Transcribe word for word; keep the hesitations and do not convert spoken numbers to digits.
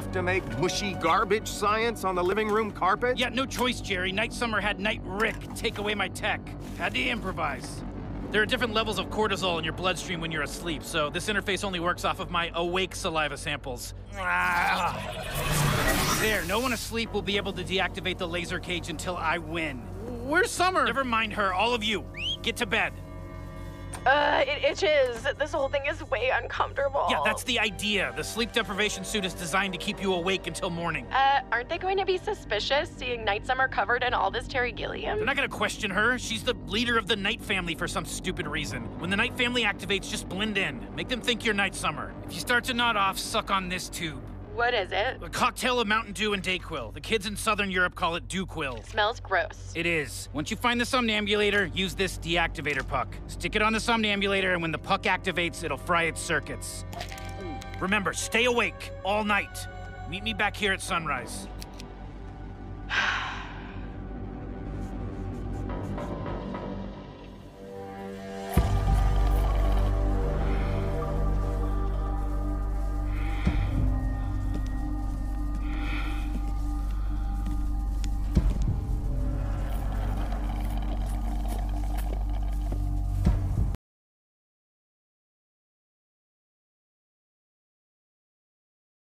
have to make mushy garbage science on the living room carpet? Yeah, no choice, Jerry. Night Summer had Night Rick take away my tech. Had to improvise. There are different levels of cortisol in your bloodstream when you're asleep, so this interface only works off of my awake saliva samples. Ah. There, no one asleep will be able to deactivate the laser cage until I win. Where's Summer? Never mind her, all of you. Get to bed. Uh, it itches. This whole thing is way uncomfortable. Yeah, that's the idea. The sleep deprivation suit is designed to keep you awake until morning. Uh, aren't they going to be suspicious seeing Night Summer covered in all this Terry Gilliam? They're not gonna question her. She's the leader of the Night Family for some stupid reason. When the Night Family activates, just blend in. Make them think you're Night Summer. If you start to nod off, suck on this tube. What is it? A cocktail of Mountain Dew and Dayquil. The kids in Southern Europe call it Dewquill. Smells gross. It is. Once you find the somnambulator, use this deactivator puck. Stick it on the somnambulator, and when the puck activates, it'll fry its circuits. Remember, stay awake all night. Meet me back here at sunrise.